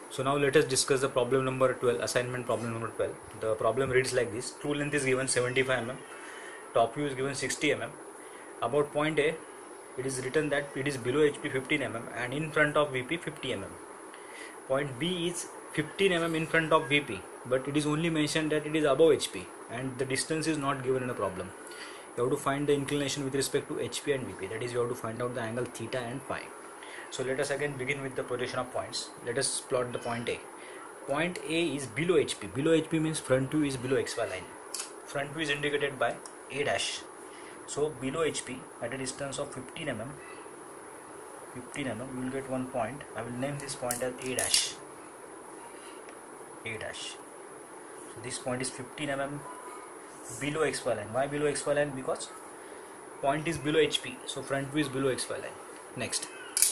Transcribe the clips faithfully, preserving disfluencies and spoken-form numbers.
So now let us discuss the problem number twelve, assignment problem number twelve. The problem reads like this: true length is given seventy-five millimeters, top view is given sixty millimeters. About point A, it is written that it is below H P fifteen millimeters and in front of V P fifty millimeters. Point B is fifteen millimeters in front of V P, but it is only mentioned that it is above H P and the distance is not given in the problem. You have to find the inclination with respect to H P and V P, that is you have to find out the angle theta and phi. So let us again begin with the projection of points. Let us plot the point A. Point A is below H P. Below H P means front view is below X Y line. Front view is indicated by A dash. So below H P at a distance of fifteen millimeters, fifteen millimeters, you will get one point. I will name this point as A dash. A dash. So this point is fifteen millimeters below X Y line. Why below X Y line? Because point is below H P. So front view is below X Y line. Next.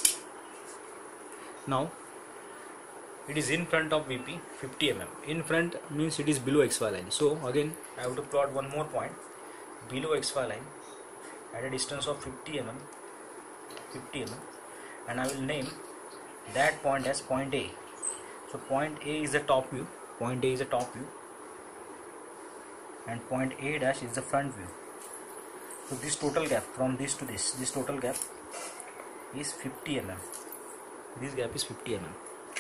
Now it is in front of V P fifty millimeters. In front means it is below X Y line. So again I have to plot one more point below X Y line at a distance of fifty millimeters, fifty millimeters, and I will name that point as point A. So point A is the top view. Point A is the top view, and point A dash is the front view. So this total gap from this to this, this total gap is fifty millimeters. This gap is fifty millimeters.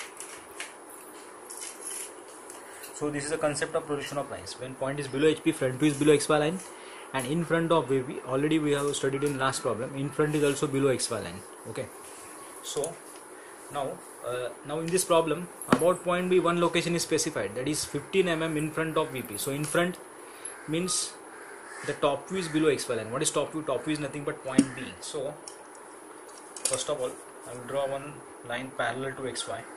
So this is a concept of projection of lines. When point is below H P, front view is below X Y line, and in front of V P, already we have studied in last problem, in front is also below X Y line. Okay. So now, uh, now in this problem, about point B, one location is specified, that is fifteen millimeters in front of V P. So in front means the top view is below X Y line. What is top view? Top view is nothing but point B. So first of all, I will draw one line parallel to X Y.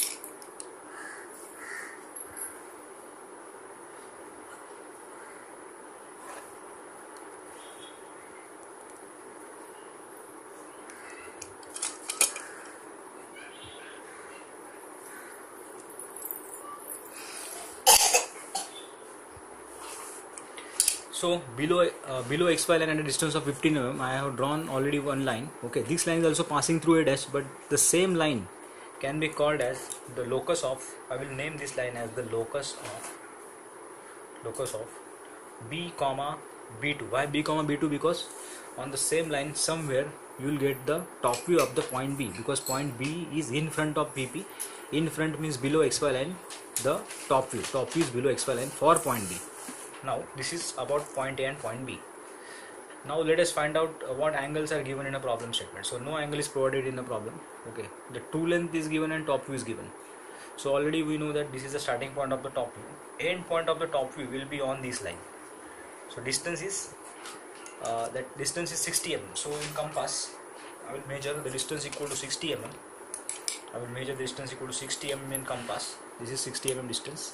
So below uh, below X Y line at a distance of fifteen millimeters, I have drawn already one line. Okay, this line is also passing through a dash, but the same line can be called as the locus of. I will name this line as the locus of locus of B comma B two. Why B comma B two? Because on the same line somewhere you will get the top view of the point B, because point B is in front of V P. In front means below X Y line. The top view top view is below X Y line for point B. Now this is about point A and point B. Now let us find out uh, what angles are given in a problem statement. So no angle is provided in the problem. Okay, the true length is given and top view is given. So already we know that this is the starting point of the top view. End point of the top view will be on this line. So distance is uh, that distance is sixty millimeters. So in compass, I will measure the distance equal to sixty millimeters. I will measure the distance equal to sixty millimeters in compass. This is sixty millimeters distance.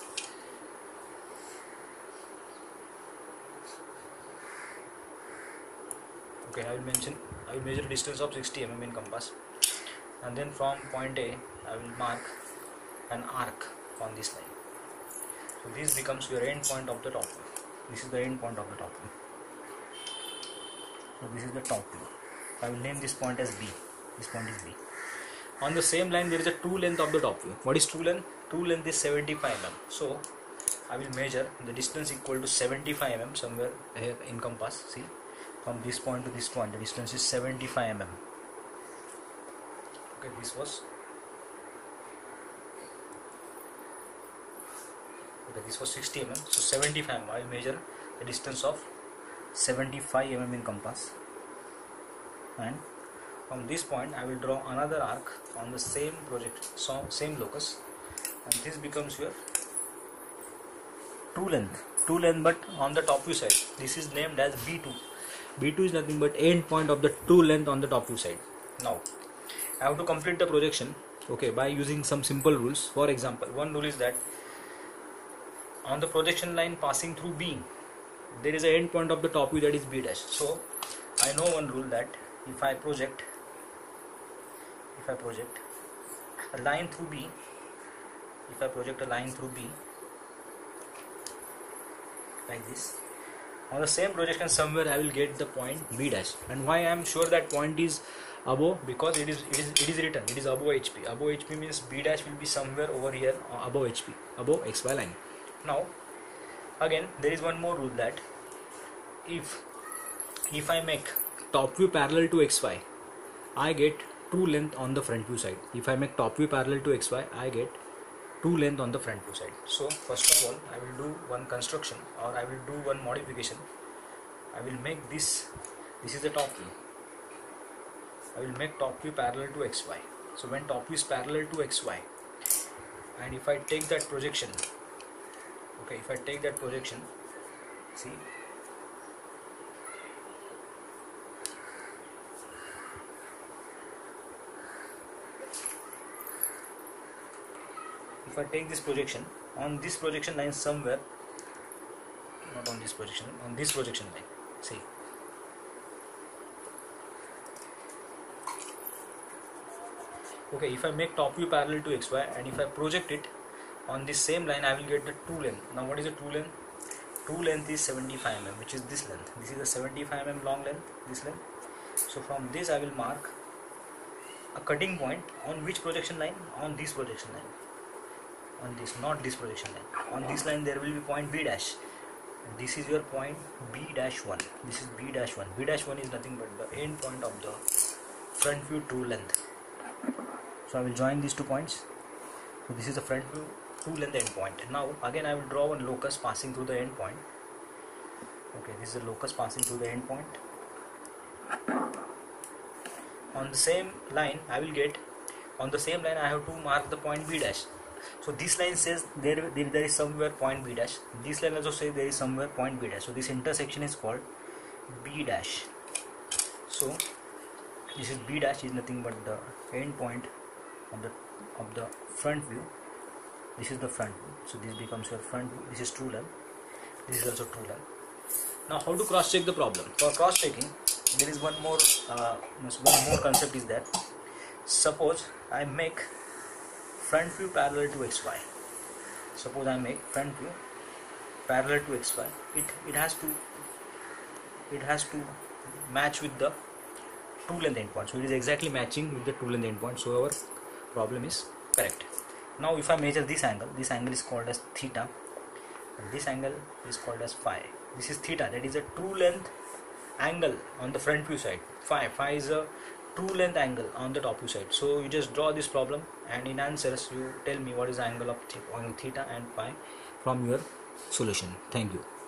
Okay, I will mention I will measure the distance of sixty millimeters in compass, and then from point A I will mark an arc on this line. So this becomes your end point of the top view. This is the end point of the top view. So this is the top view. I will name this point as B. This point is B. On the same line there is a true length of the top view. What is true length? True length is seventy-five millimeters. So I will measure the distance equal to seventy-five millimeters somewhere here in compass. See, from this point to this point the distance is seventy-five millimeters. Okay, this was okay, this was sixty millimeters. So seventy-five millimeters. I will measure the distance of seventy-five millimeters in compass, and from this point I will draw another arc on the same project, so same locus, and this becomes your true length. True length, but on the top view side. This is named as B two. B two is nothing but end point of the true length on the top view side. Now I have to complete the projection, okay, by using some simple rules. For example, one rule is that on the projection line passing through B, there is an end point of the top view, that is B dash. So I know one rule, that if I project if I project a line through B, if I project a line through B like this, on the same projection somewhere I will get the point B dash. And why I am sure that point is above? Because it is it is it is written, it is above H P. Above H P means B dash will be somewhere over here uh, above H P, above X Y line. Now again there is one more rule, that if if I make top view parallel to X Y, I get true length on the front view side. If I make top view parallel to X Y, I get true length on the front view side. So first of all I will do one construction, or I will do one modification. I will make this, this is the top view, I will make top view parallel to X Y. So when top view is parallel to X Y, and if I take that projection, okay, if I take that projection, see, if I take this projection on this projection line somewhere, not on this projection, on this projection line, see, okay, if I make top view parallel to X Y and if I project it on this same line, I will get the true length. Now what is the true length? True length is seventy-five millimeters, which is this length. This is a seventy-five millimeter long length, this length. So from this I will mark a cutting point on which projection line? On this projection line. On this, not this projection line. On this line there will be point B dash. This is your point B dash one. This is B dash one. B dash one is nothing but the end point of the front view true length. So I will join these two points. So this is the front view true length end point. Now again I will draw one locus passing through the end point. Okay, this is the locus passing through the end point. On the same line I will get, on the same line I have to mark the point B dash. So this line says there, there, there is somewhere point B dash. This line also says there is somewhere point B dash. So this intersection is called B dash. So this is B dash is nothing but the end point of the of the front view. This is the front view. So this becomes your front view. This is true length. This is also true length. Now how to cross check the problem? For cross checking, there is one more uh, one more concept is that suppose I make front view parallel to X Y. Suppose I make front view parallel to X Y. It it has to it has to match with the true length endpoint. So it is exactly matching with the true length endpoint. So our problem is correct. Now if I measure this angle, this angle is called as theta, and this angle is called as phi. This is theta, that is a true length angle on the front view side. Phi, phi is a true length angle on the top view side. So you just draw this problem, and in answers you tell me what is the angle of theta and phi from your solution. Thank you.